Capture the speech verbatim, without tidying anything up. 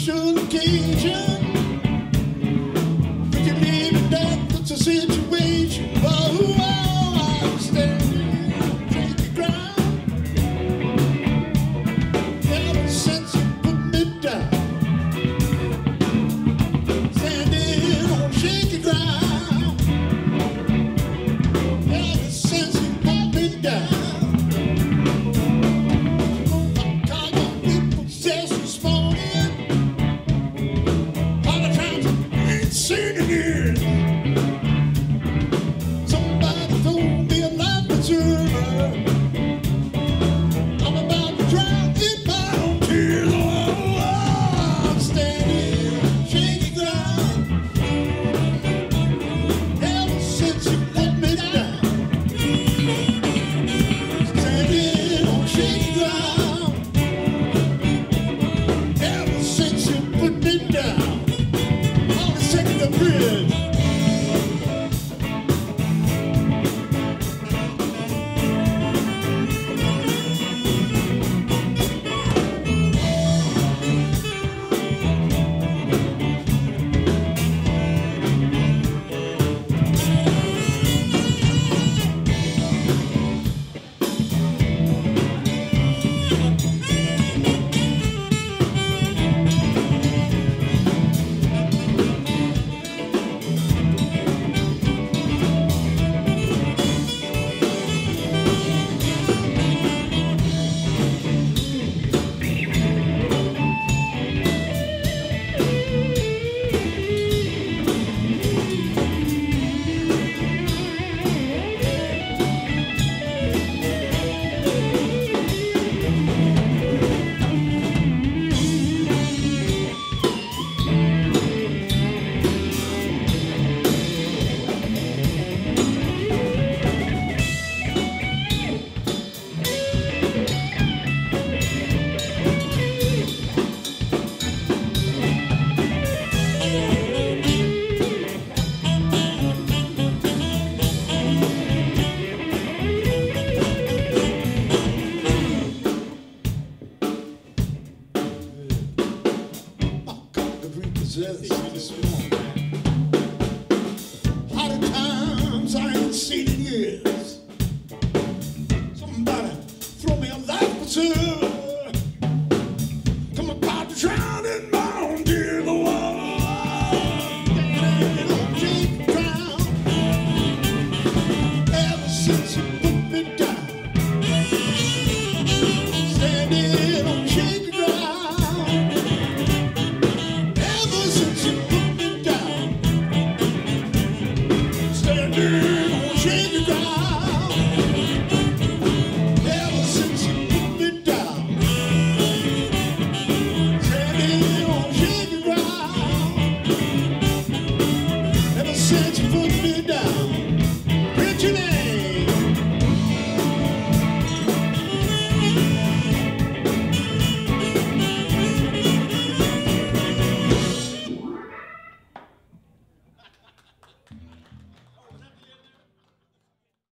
special occasion. Would you leave it that that's a situation? Oh, oh, I'm standing on shaky ground. Ever since you put me down, standing on shaky ground. Ever since you put me down. Seen again. Somebody told me a life preserver. I'm about to drown in my own tears. Oh, I'm standing on shaky ground. Ever since you put me down, standing on shaky ground. Ever since you put me down. Second the bridge. Hot times I ain't seen in years. Somebody throw me a life preserver. I'm about to drown.